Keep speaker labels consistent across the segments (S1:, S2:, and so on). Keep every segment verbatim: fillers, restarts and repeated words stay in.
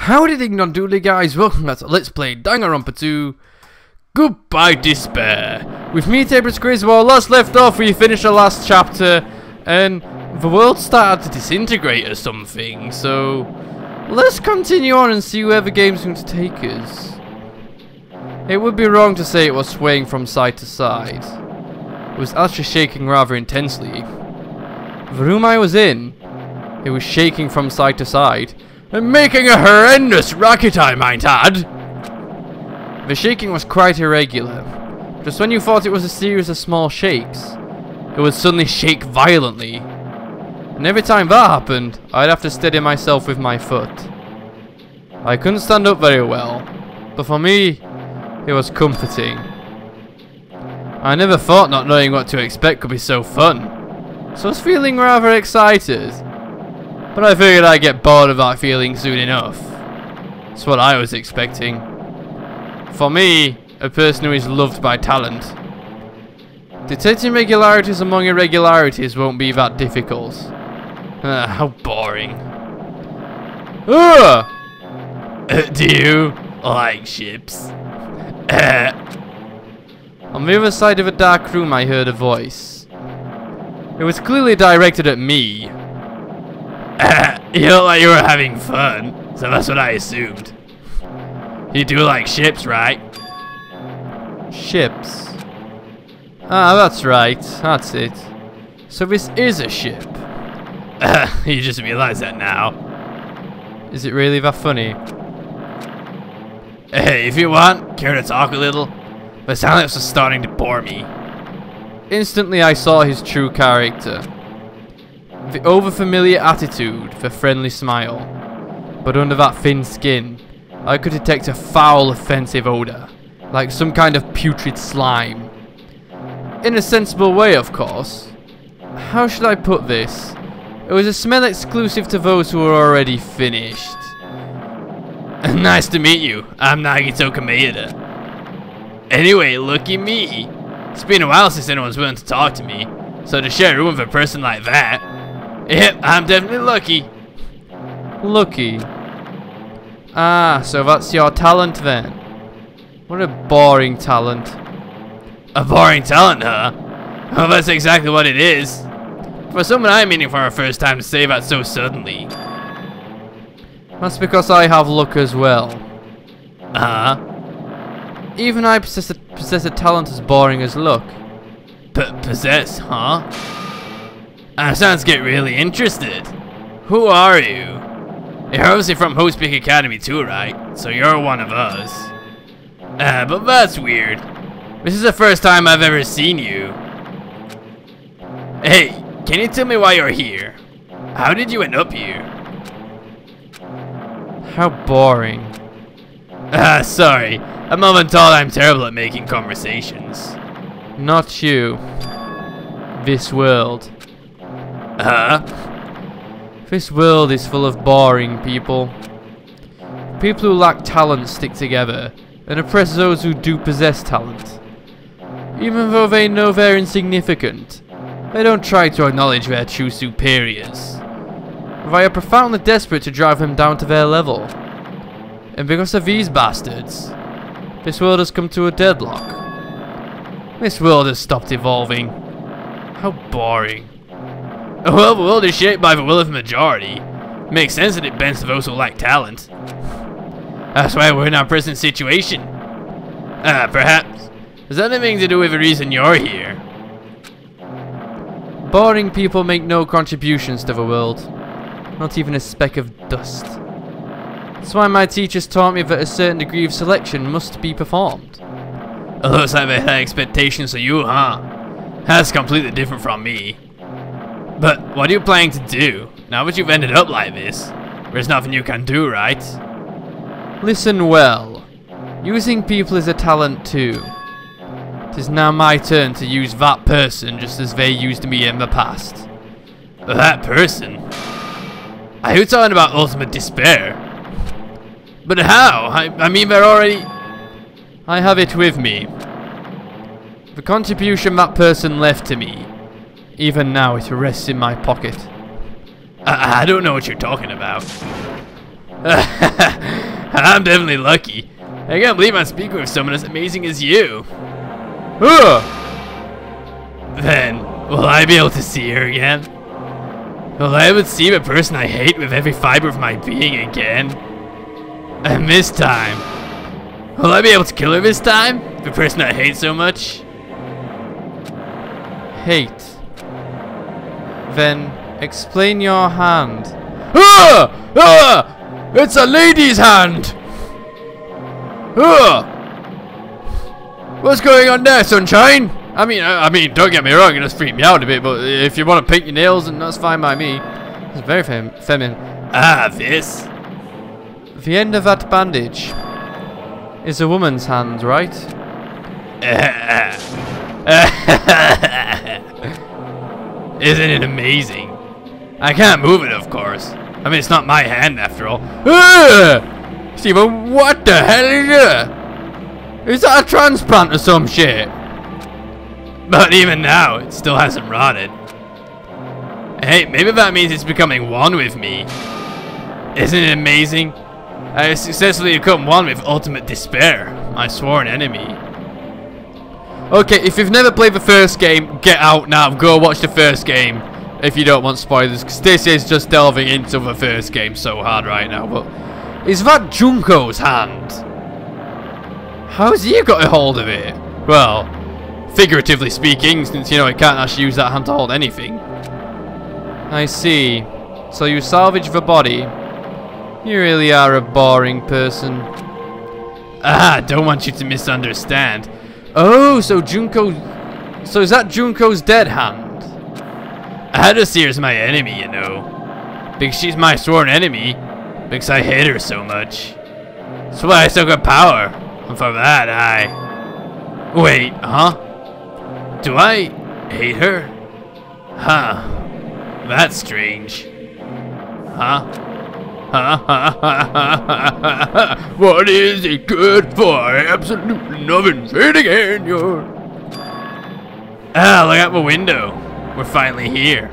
S1: Howdy ding dong doodly guys, welcome back to Let's Play Danganronpa two Goodbye Despair. With me, TapersCrazy. Well, last left off, we finished the last chapter and the world started to disintegrate or something, so let's continue on and see where the game's going to take us. It would be wrong to say it was swaying from side to side. It was actually shaking rather intensely. The room I was in, it was shaking from side to side and making a horrendous racket, I might add. The shaking was quite irregular. Just when you thought it was a series of small shakes, it would suddenly shake violently. And every time that happened, I'd have to steady myself with my foot. I couldn't stand up very well, but for me, it was comforting. I never thought not knowing what to expect could be so fun, so I was feeling rather excited. But I figured I'd get bored of that feeling soon enough. That's what I was expecting. For me, a person who is loved by talent, detecting regularities among irregularities won't be that difficult. Uh, how boring. Uh, uh, do you like ships? Uh. On the other side of a dark room I heard a voice. It was clearly directed at me. Uh, you look like you were having fun, so that's what I assumed. You do like ships, right? Ships? Ah, that's right, that's it. So this is a ship. Uh, you just realize that now. Is it really that funny? Hey, if you want, care to talk a little? The silence was starting to bore me. Instantly I saw his true character. The overfamiliar attitude, the friendly smile. But under that thin skin, I could detect a foul, offensive odor, like some kind of putrid slime. In a sensible way, of course. How should I put this? It was a smell exclusive to those who were already finished. Nice to meet you. I'm Nagito Kameda. Anyway, lucky me. It's been a while since anyone's willing to talk to me, so to share a room with a person like that, yep, I'm definitely lucky. Lucky? Ah, so that's your talent then. What a boring talent. A boring talent, huh? Well, that's exactly what it is. For someone I'm meeting for our first time to say that so suddenly. That's because I have luck as well. Uh-huh. Even I possess a, possess a talent as boring as luck. P possess, huh? Uh, sounds get really interested. Who are you? You're obviously from Host Peak Academy too, right? So you're one of us. Uh, but that's weird. This is the first time I've ever seen you. Hey, can you tell me why you're here? How did you end up here? How boring. Ah, uh, sorry. I'm often told I'm terrible at making conversations. Not you. This world. Huh? This world is full of boring people. People who lack talent stick together and oppress those who do possess talent. Even though they know they're insignificant, they don't try to acknowledge their true superiors. They are profoundly desperate to drive them down to their level. And because of these bastards, this world has come to a deadlock. This world has stopped evolving. How boring. Well, the world is shaped by the will of the majority. Makes sense that it bends to those who lack talent. That's why we're in our present situation. Ah, uh, perhaps. Has anything to do with the reason you're here? Boring people make no contributions to the world. Not even a speck of dust. That's why my teachers taught me that a certain degree of selection must be performed. It looks like they had expectations of you, huh? That's completely different from me. But what are you planning to do, now that you've ended up like this? There's nothing you can do, right? Listen well. Using people is a talent too. It is now my turn to use that person just as they used me in the past. That person? Are you talking about ultimate despair? But how? I, I mean, they're already... I have it with me. The contribution that person left to me. Even now, it rests in my pocket. I, I don't know what you're talking about. I'm definitely lucky. I can't believe I'm speaking with someone as amazing as you. Uh. Then, will I be able to see her again? Will I able to see the person I hate with every fiber of my being again? And this time, will I be able to kill her this time? The person I hate so much? Hate. Then, explain your hand. Ah! Ah! It's a lady's hand! Ah! What's going on there, sunshine? I mean, I, I mean, don't get me wrong, it does freak me out a bit, but if you want to paint your nails, then that's fine by me. It's very fem feminine. Ah, this? The end of that bandage is a woman's hand, right? Isn't it amazing? I can't move it, of course. I mean, it's not my hand, after all. Uh, Steven, what the hell is that? Is that a transplant or some shit? But even now, it still hasn't rotted. Hey, maybe that means it's becoming one with me. Isn't it amazing? I have successfully become one with ultimate despair, my sworn enemy. Okay, if you've never played the first game, get out now. Go watch the first game if you don't want spoilers, because this is just delving into the first game so hard right now. But is that Junko's hand? How's he got a hold of it? Well, figuratively speaking, since you know he can't actually use that hand to hold anything. I see. So you salvage the body. You really are a boring person. Ah, don't want you to misunderstand. Oh, so Junko... So is that Junko's dead hand? I had to see her as my enemy, you know. Because she's my sworn enemy. Because I hate her so much. That's why I still got power. And for that, I... Wait, huh? Do I hate her? Huh. That's strange. Huh? Huh? What is it good for? Absolutely nothing. Say it again, you're... Ah, look out the window. We're finally here.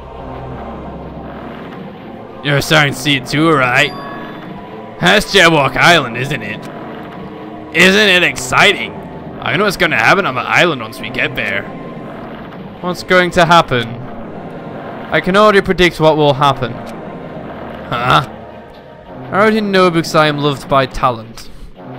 S1: You're starting to see it too, right? That's Jabwalk Island, isn't it? Isn't it exciting? I know what's going to happen on the island once we get there. What's going to happen? I can already predict what will happen. Huh? I already know because I am loved by talent.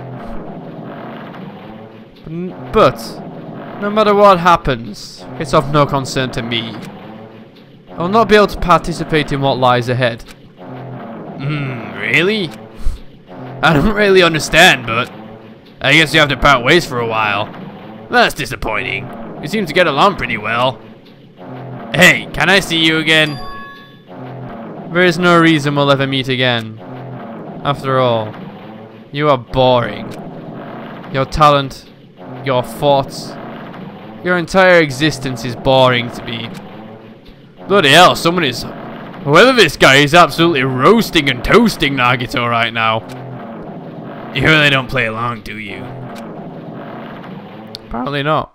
S1: But, no matter what happens, it's of no concern to me. I will not be able to participate in what lies ahead. Hmm, really? I don't really understand, but I guess you have to part ways for a while. That's disappointing. We seem to get along pretty well. Hey, can I see you again? There is no reason we'll ever meet again. After all, you are boring. Your talent, your thoughts, your entire existence is boring to me. Bloody hell, someone is... Whoever this guy is absolutely roasting and toasting Nagito right now. You really don't play along, do you? Apparently not.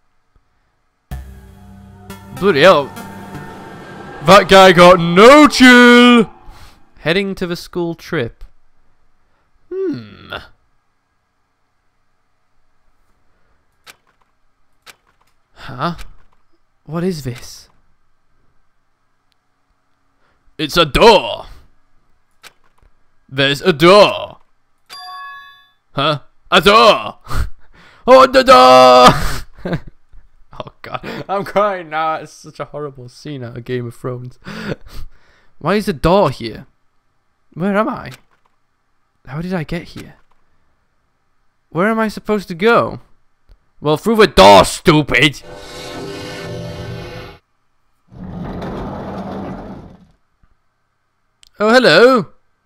S1: Bloody hell. That guy got no chill! Heading to the school trip. Hmm. Huh? What is this? It's a door. There's a door. Huh? A door! Oh, the door! Oh god, I'm crying now. It's such a horrible scene out of Game of Thrones. Why is a door here? Where am I? How did I get here? Where am I supposed to go? Well, through the door, stupid! Oh, hello!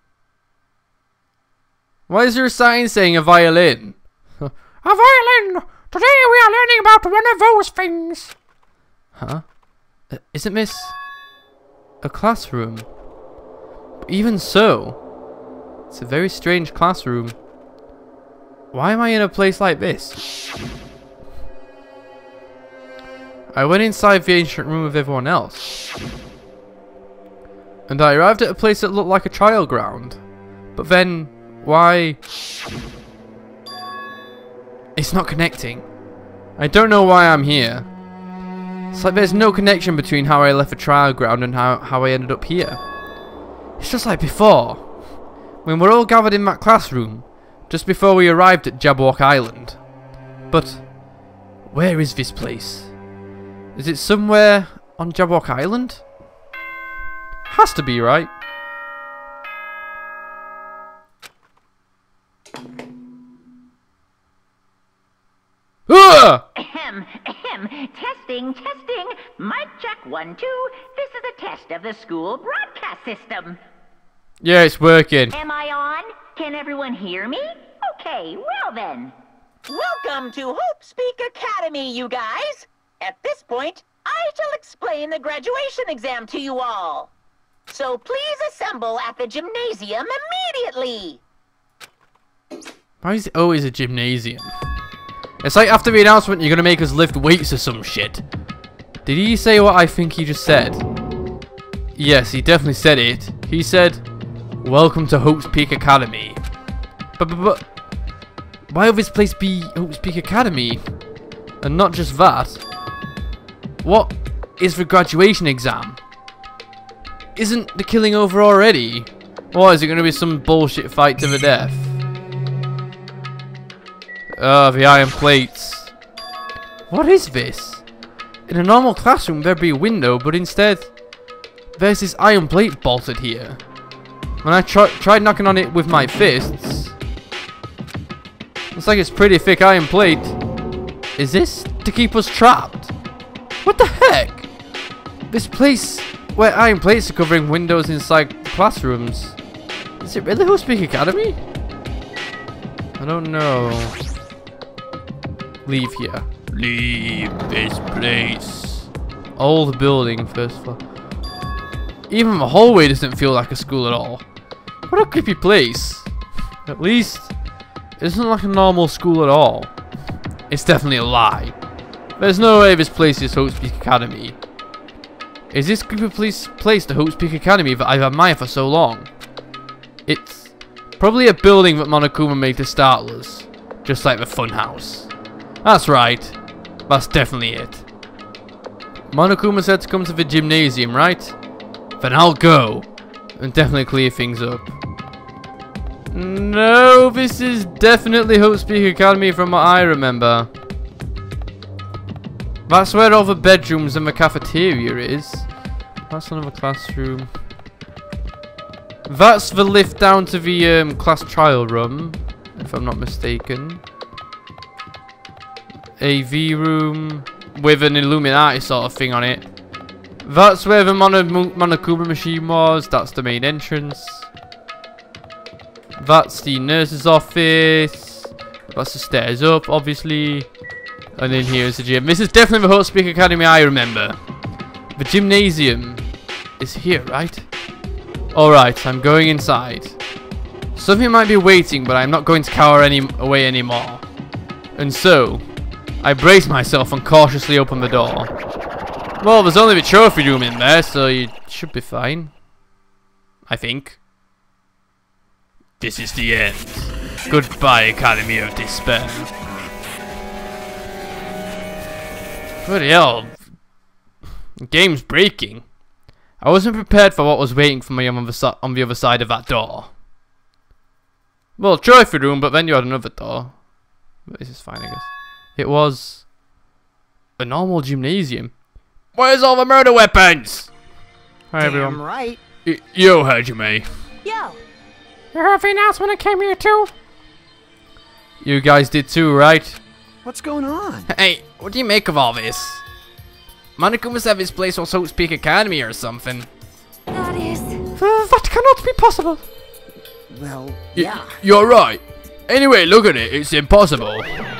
S1: Why is there a sign saying a violin? A violin! Today we are learning about one of those things. Huh? Uh, isn't this a classroom? But even so, it's a very strange classroom. Why am I in a place like this? I went inside the ancient room with everyone else. And I arrived at a place that looked like a trial ground. But then, why? It's not connecting. I don't know why I'm here. It's like there's no connection between how I left the trial ground and how, how I ended up here. It's just like before. When we're all gathered in that classroom, just before we arrived at Jabberwock Island. But, where is this place? Is it somewhere on Jabberwock Island? Has to be, right? Ah!
S2: Ahem, ahem. Testing, testing. Mic check one, two. This is a test of the school broadcast system.
S1: Yeah, it's working.
S2: Am I on? Can everyone hear me? Okay, well then. Welcome to Hope Speak Academy, you guys. At this point, I shall explain the graduation exam to you all. So please assemble at the gymnasium immediately.
S1: Why is it always a gymnasium? It's like after the announcement you're gonna make us lift weights or some shit. Did he say what I think he just said? Yes, he definitely said it. He said, "Welcome to Hope's Peak Academy." But, but, but why would this place be Hope's Peak Academy? And not just that. What is the graduation exam? Isn't the killing over already? Or is it going to be some bullshit fight to the death? Ah, oh, the iron plates. What is this? In a normal classroom there'd be a window, but instead there's this iron plate bolted here. When I tr tried knocking on it with my fists, looks like it's pretty thick iron plate. Is this to keep us trapped? What the heck? This place where iron plates are covering windows inside classrooms. Is it really Hope Speak Academy? I don't know. Leave here. Leave this place. Old building, first floor. Even the hallway doesn't feel like a school at all. What a creepy place. At least, it isn't like a normal school at all. It's definitely a lie. There's no way this place is Hope Speak Academy. Is this creepy place, place the Hope Speak Academy that I've admired for so long? It's probably a building that Monokuma made to startlers. Just like the funhouse. That's right. That's definitely it. Monokuma said to come to the gymnasium, right? Then I'll go. And definitely clear things up. No, this is definitely Hope Speak Academy from what I remember. That's where all the bedrooms and the cafeteria is. That's another classroom. That's the lift down to the um, class trial room, if I'm not mistaken. A V room with an Illuminati sort of thing on it. That's where the Mono Monokuma machine was. That's the main entrance. That's the nurse's office. That's the stairs up, obviously. And then here is the gym. This is definitely the Hope Speak Academy I remember. The gymnasium is here, right? Alright, I'm going inside. Something might be waiting, but I'm not going to cower any away anymore. And so, I brace myself and cautiously open the door. Well, there's only the trophy room in there, so you should be fine. I think. This is the end. Goodbye, Academy of Despair. Bloody hell. The game's breaking. I wasn't prepared for what was waiting for me on the, si on the other side of that door. Well, trophy room, but then you had another door. But this is fine, I guess. It was a normal gymnasium. Where's all the murder weapons? Hi,
S3: Damn
S1: everyone.
S3: right.
S1: Y yo, Hajime.
S3: Yo.
S4: You heard the announcement I came here too?
S1: You guys did too, right?
S3: What's going on?
S1: Hey, what do you make of all this? Monokuma said this place was Hope Speak Academy or something.
S4: That is...
S1: Uh, that cannot be possible.
S3: Well,
S1: Y
S3: yeah.
S1: You're right. Anyway, look at it. It's impossible.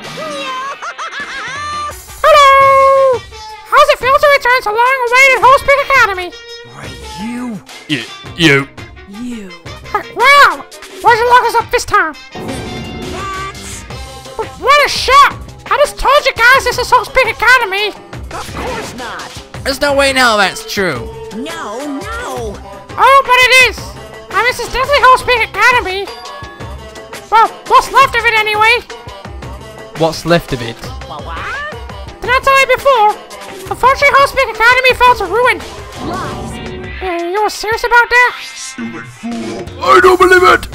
S4: Hello! How's it feel to return to long-awaited Hope Speak Academy?
S3: Why, you.
S1: Y you.
S3: You.
S4: Wow! Why'd you lock us up this time?
S3: That's...
S4: But what a shock! I just told you guys this is Hope Speak Academy!
S3: Of course not.
S1: There's no way now that's true.
S3: No, no.
S4: Oh, but it is! I'm Mister is definitely Hope Speak Academy. Well, what's left of it anyway?
S1: What's left of it?
S4: Did I tell you before? Unfortunately, Hope Speak Academy fell to ruin.
S3: Lies.
S4: Uh, you were serious about that?
S5: Stupid fool! I don't believe it!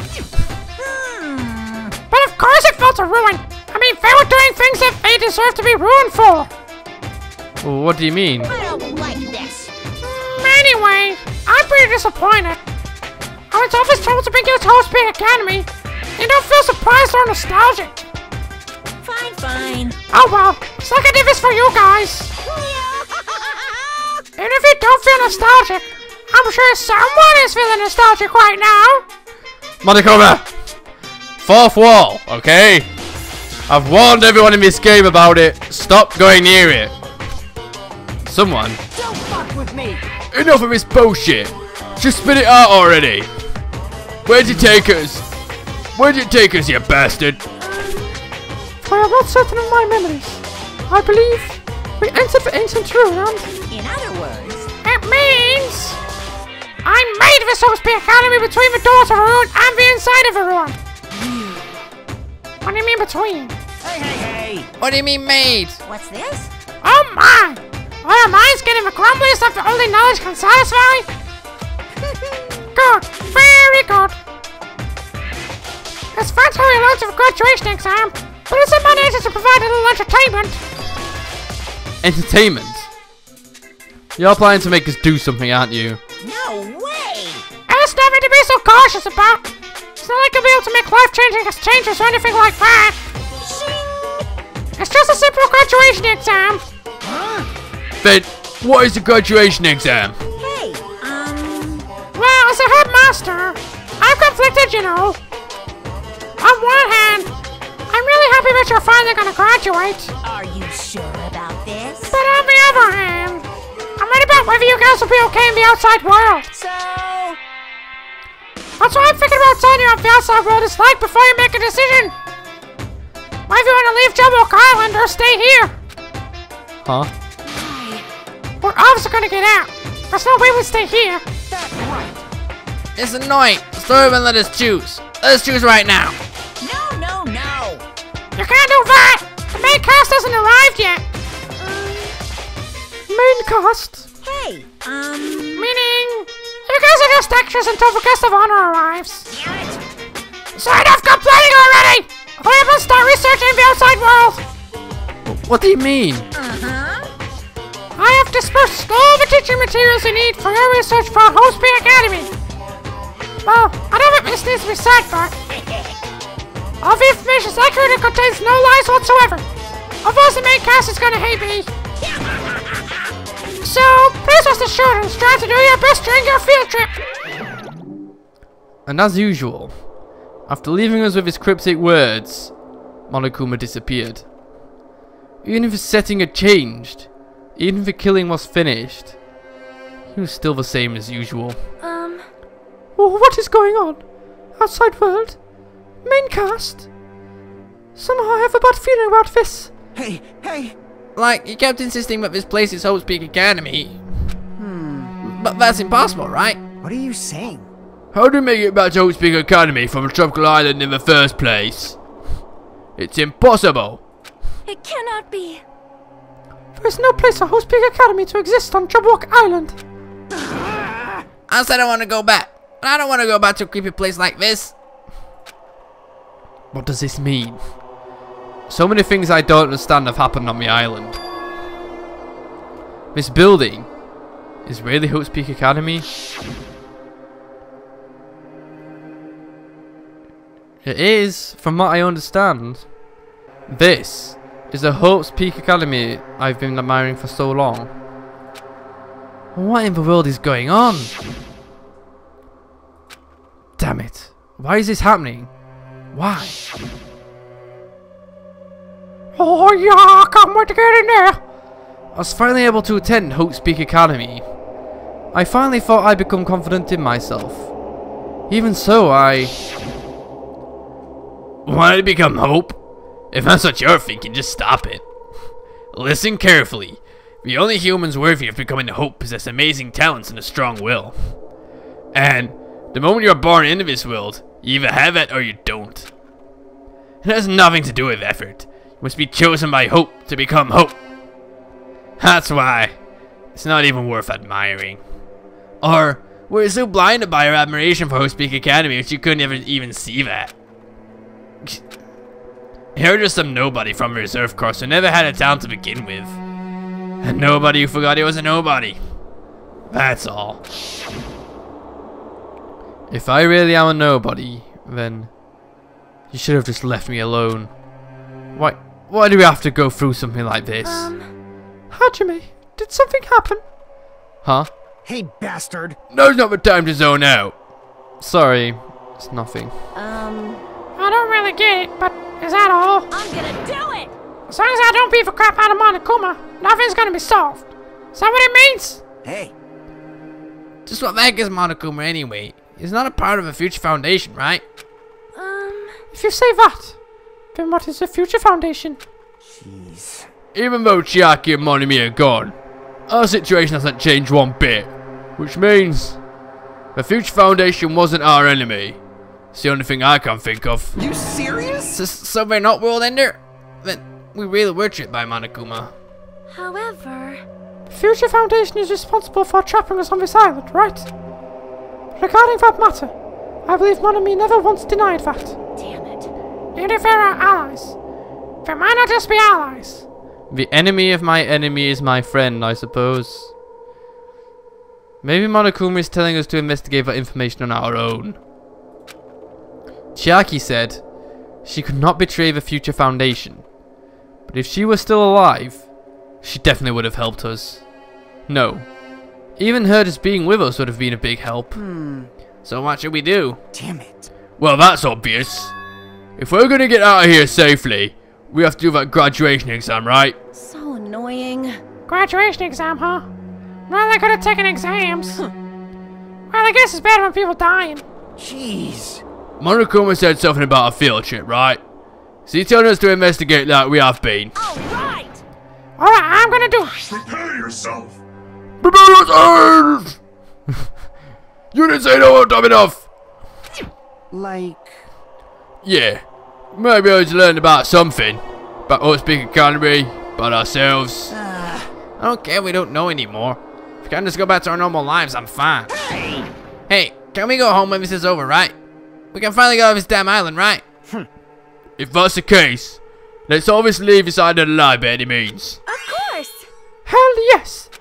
S4: But of course it fell to ruin. I mean, they were doing things that they deserve to be ruined for.
S1: Well, what do you mean?
S3: I don't like this.
S4: Mm, anyway, I'm pretty disappointed. I was always told to bring you to Hope Speak Academy. You don't feel surprised or nostalgic.
S3: Fine, fine.
S4: Oh well, it's like I did this for you guys. And if you don't feel nostalgic, I'm sure someone is feeling nostalgic right now.
S1: Monokuma! Fourth wall, okay? I've warned everyone in this game about it. Stop going near it. Someone.
S3: Don't fuck with me.
S1: Enough of this bullshit. Just spit it out already. Where'd you take us? Where'd you take us, you bastard?
S4: I am not certain of my memories. I believe we entered the ancient ruin and...
S3: In other words,
S4: It means... I made this Hope Speak Academy between the doors of the ruin and the inside of the ruin. What do you mean between?
S3: hey, hey, hey.
S1: What do you mean made?
S3: What's this?
S4: Oh my! Are your minds getting the grumbliest that the only knowledge can satisfy? Good. Very good. It's fun to have loads of graduation exam, but it's in my nature to provide a little entertainment.
S1: Entertainment? You're planning to make us do something, aren't you?
S3: No way.
S4: There's nothing to be so cautious about. It's not like you'll be able to make life-changing exchanges or anything like that. It's just a simple graduation exam.
S1: Then, what is the graduation exam?
S3: Hey, um,
S4: Well, as a headmaster, I'm conflicted, you know. On one hand, I'm really happy that you're finally gonna graduate.
S3: are you sure about this?
S4: But on the other hand, I'm worried about whether you guys will be okay in the outside world.
S3: So,
S4: That's why I'm thinking about telling you what the outside world is like before you make a decision. Whether you want to leave Jumbock Island or stay here.
S1: Huh?
S4: We're obviously gonna get out. There's no way we stay here.
S3: that's right.
S1: It's annoying. Stop and let us choose. Let us choose right now.
S3: No, no, no.
S4: You can't do that. The main cast hasn't arrived yet. Main cast?
S3: Hey, um,
S4: Meaning, you guys are just extras until the guest of honor arrives.
S3: damn it.
S4: So enough complaining already! Hurry up and start researching the outside world!
S1: What do you mean?
S3: Uh-huh.
S4: I have dispersed all the teaching materials you need for your research for Hope Speak Academy. Well, I know that this needs to be said, but all the information is accurate and contains no lies whatsoever. Otherwise the main cast is gonna hate me. So, please rest assured and strive to do your best during your field trip.
S1: And as usual, after leaving us with his cryptic words, Monokuma disappeared. Even if his setting had changed, even if the killing was finished, he was still the same as usual.
S3: Um,
S4: Oh, what is going on? Outside world? Main cast? Somehow I have a bad feeling about this.
S3: hey, hey.
S1: Like, you kept insisting that this place is Hope Speak Academy. Hmm. But that's impossible, right?
S3: What are you saying?
S1: How do we make it back to Hope Speak Academy from a tropical island in the first place? It's impossible.
S3: It cannot be.
S4: There is no place for Hope Speak Academy to exist on Jumbock Island.
S1: I said I want to go back. But I don't want to go back to a creepy place like this. What does this mean? So many things I don't understand have happened on the island. This building is really Hope Speak Academy? It is, from what I understand. This is the Hope Speak Academy I've been admiring for so long. What in the world is going on? Damn it. Why is this happening? Why?
S4: Oh yeah, I can't wait to get in there.
S1: I was finally able to attend Hope Speak Academy. I finally thought I'd become confident in myself. Even so, I... wanted to become Hope? If that's what you're thinking, just stop it. Listen carefully. The only humans worthy of becoming Hope possess amazing talents and a strong will. And The moment you're born into this world, you either have it or you don't. It has nothing to do with effort. You must be chosen by hope to become hope. That's why it's not even worth admiring. Or we're so blinded by our admiration for Hope Speak Academy that you couldn't ever even see that. You're just some nobody from a reserve course who never had a talent to begin with. And nobody who forgot he was a nobody. That's all. If I really am a nobody, then you should have just left me alone. Why why do we have to go through something like this?
S4: Um, Hajime, did something happen?
S1: Huh?
S3: Hey, bastard.
S1: Now's not the time to zone out. Sorry, it's nothing.
S2: Um,
S4: I don't really get it, but is that all?
S2: I'm gonna do it!
S4: As long as I don't beat the crap out of Monokuma, nothing's gonna be solved. Is that what it means?
S3: Hey.
S1: Just what the heck is Monokuma anyway? He's not a part of a future foundation, right?
S4: Um, if you say that, then what is the Future Foundation?
S3: Jeez.
S1: Even though Chiaki and Monimi are gone, our situation hasn't changed one bit. Which means the Future Foundation wasn't our enemy. It's the only thing I can think of.
S3: You serious?
S1: So, so we're not world ender? Then we really were tricked by Monokuma.
S3: However...
S4: The Future Foundation is responsible for trapping us on this island, right? Regarding that matter, I believe Monami never once denied that.
S3: Damn it.
S4: Even if there are allies, there might not just be allies.
S1: The enemy of my enemy is my friend, I suppose. Maybe Monokuma is telling us to investigate that information on our own. Chiaki said she could not betray the Future Foundation, but if she was still alive, she definitely would have helped us. No, even her just being with us would have been a big help.
S3: Hmm.
S1: So what should we do?
S3: Damn it.
S1: Well, that's obvious. If we're gonna get out of here safely, we have to do that graduation exam, right?
S2: So annoying.
S4: Graduation exam, huh? Well, I could have taken exams. Well, I guess it's better when people dying.
S3: Jeez.
S1: Monokuma said something about a field trip, right? So you telling us to investigate that we have been.
S2: Alright!
S4: Alright, I'm gonna do it.
S5: Prepare yourself.
S1: Prepare yourself! You didn't say no time enough!
S3: Like...
S1: Yeah, maybe I was learning about something. About Hope Speak Academy, about ourselves.
S3: Uh,
S1: I don't care if we don't know anymore. If we can just go back to our normal lives, I'm fine.
S2: Hey!
S1: Hey, can we go home when this is over, right? We can finally get off this damn island, right? If that's the case, let's always leave this island alive by any means.
S2: Of course!
S4: Hell yes.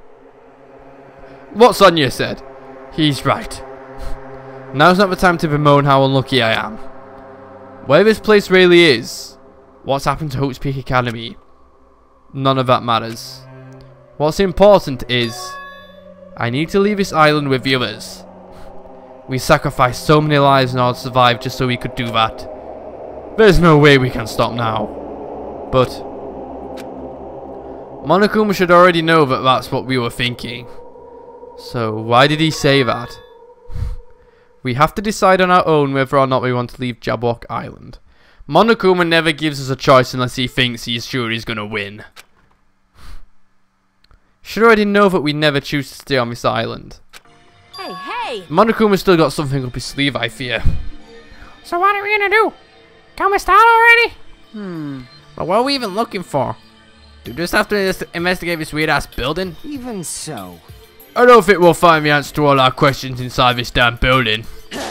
S1: What Sonia said. He's right. Now's not the time to bemoan how unlucky I am. Where this place really is, what's happened to Hope Speak Academy, none of that matters. What's important is, I need to leave this island with the others. We sacrificed so many lives in order to survive just so we could do that. There's no way we can stop now. But Monokuma should already know that that's what we were thinking. So why did he say that? We have to decide on our own whether or not we want to leave Jabberwock Island. Monokuma never gives us a choice unless he thinks he's sure he's gonna win. Should already know that we never choose to stay on this island.
S2: Hey, hey!
S1: Monokuma's still got something up his sleeve, I fear.
S4: So what are we gonna do? Can we start already?
S3: hmm.
S1: But what are we even looking for? Do we just have to investigate this weird ass building?
S3: Even so.
S1: I don't think we'll find the answer to all our questions inside this damn building.
S4: Well,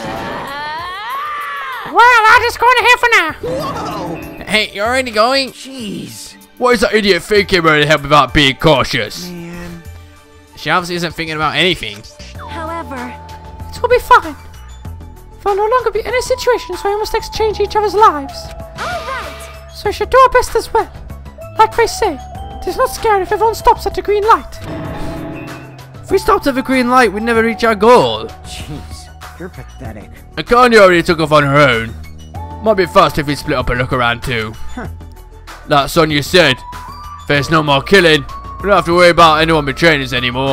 S4: I'll just go in here for now.
S3: Whoa!
S1: Hey, you're already going?
S3: Jeez.
S1: What is that idiot thinking about to help without being cautious?
S3: Man.
S1: She obviously isn't thinking about anything.
S2: However...
S4: It will be fine. There will no longer be any situations where we must exchange each other's lives.
S2: Alright!
S4: So we should do our best as well. Like they say, it is not scary if everyone stops at the green light.
S1: If we stopped at the green light, we'd never reach our goal.
S3: Jeez. You're pathetic.
S1: Akanya already took off on her own. Might be fast if we split up and look around too.
S3: Huh.
S1: Like Sonya said, if there's no more killing, we don't have to worry about anyone betraying us anymore.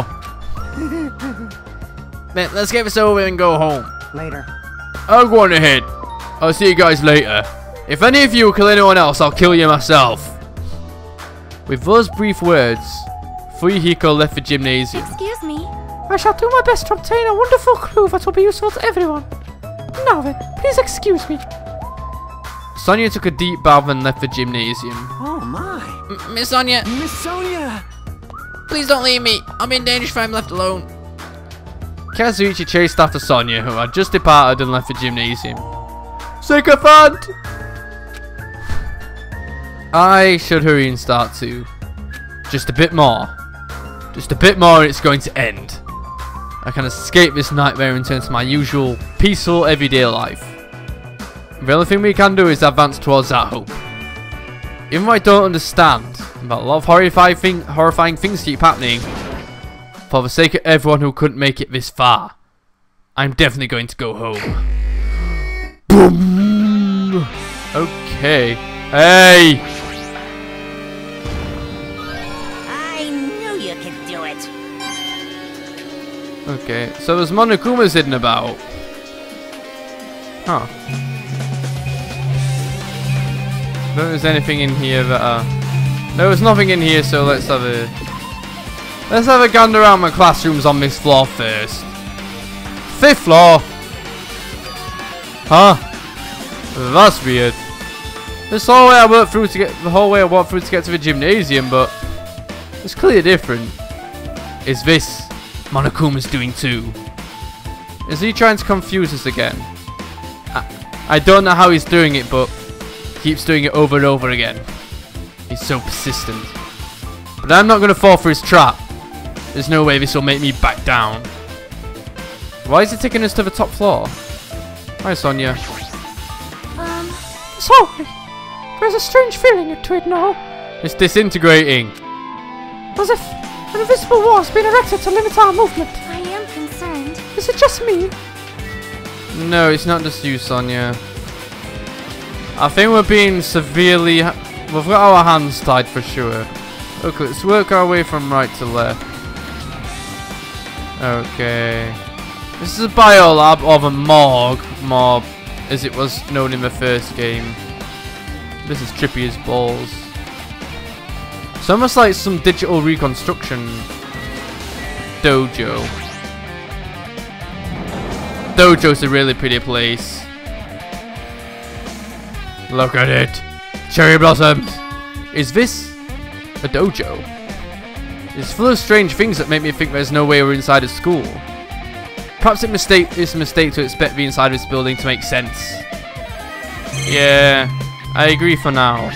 S1: Man, let's get this over and go home.
S3: Later.
S1: I'm going ahead. I'll see you guys later. If any of you kill anyone else, I'll kill you myself. With those brief words, Fuyuhiko left the gymnasium.
S3: Excuse me.
S4: I shall do my best to obtain a wonderful clue that will be useful to everyone. Now then, please excuse me.
S1: Sonia took a deep bath and left the gymnasium.
S3: Oh my.
S1: M Miss Sonia,
S3: Miss Sonia!
S1: please don't leave me. I'm in danger if I'm left alone. Kazuichi chased after Sonia, who had just departed and left the gymnasium. Sycophant! I should hurry and start too. Just a bit more. Just a bit more and it's going to end. I can escape this nightmare and return to my usual peaceful everyday life. The only thing we can do is advance towards that hope. Even though I don't understand, but a lot of horrifying, thing, horrifying things keep happening, for the sake of everyone who couldn't make it this far, I'm definitely going to go home. Boom! Okay. Hey!
S2: I knew you could do it.
S1: Okay, so there's Monokuma's hidden about. Huh. I don't think there's anything in here that uh no, there's nothing in here, so let's have a let's have a gander around my classrooms on this floor first. Fifth floor. Huh? That's weird. This whole way I walked through to get the whole way I walked through to get to the gymnasium, but it's clearly different. Is this Monokuma's doing too? Is he trying to confuse us again? I, I don't know how he's doing it, but keeps doing it over and over again. He's so persistent. But I'm not going to fall for his trap. There's no way this will make me back down. Why is he taking us to the top floor? Hi, Sonia.
S4: Um, sorry. There's a strange feeling to it now.
S1: It's disintegrating.
S4: As if an invisible wall has been erected to limit our movement.
S6: I am concerned.
S4: Is it just me?
S1: No, it's not just you, Sonia. I think we're being severely... We've got our hands tied for sure. Okay, let's work our way from right to left. Okay. This is a biolab or the morgue, mob, as it was known in the first game. This is trippy as balls. It's almost like some digital reconstruction dojo. Dojo's a really pretty place. Look at it. Cherry blossoms. Is this a dojo? It's full of strange things that make me think there's no way we're inside a school. Perhaps it mistake it's a mistake to expect the inside of this building to make sense. Yeah, I agree for now.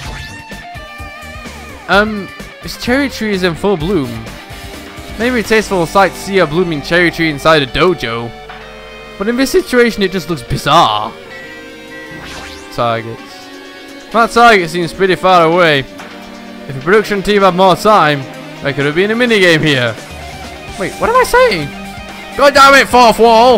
S1: Um, this cherry tree is in full bloom. Maybe a tasteful sight to see a blooming cherry tree inside a dojo. But in this situation it just looks bizarre. Targets. That target seems pretty far away. If the production team had more time, there could have been a minigame here. Wait, what am I saying? God damn it, fourth wall!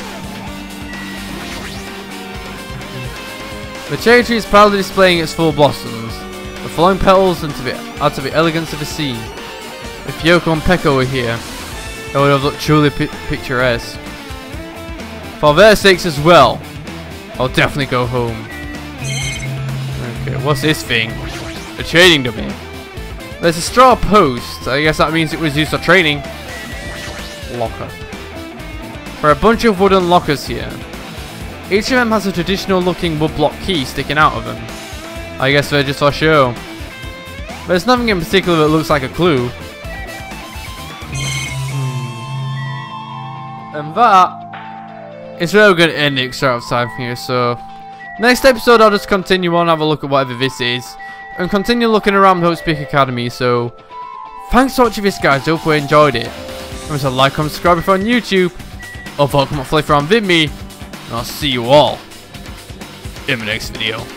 S1: The cherry tree is proudly displaying its full blossoms. The flowing petals into the, add to the elegance of the scene. If Yoko and Peko were here, it would have looked truly pi picturesque. For their sakes as well, I'll definitely go home. Okay, what's this thing? A training dummy. There's a straw post. I guess that means it was used for training. Locker. There are a bunch of wooden lockers here. Each of them has a traditional looking woodblock key sticking out of them. I guess they're just for show. There's nothing in particular that looks like a clue. And that is where we're going to end the start of time here. So next episode I'll just continue on, have a look at whatever this is, and continue looking around the Hope Speak Academy. So thanks for watching this, guys. I hope you enjoyed it. Remember to like, comment, subscribe if you're on YouTube, or welcome to Flavor on VidMe, and I'll see you all in the next video.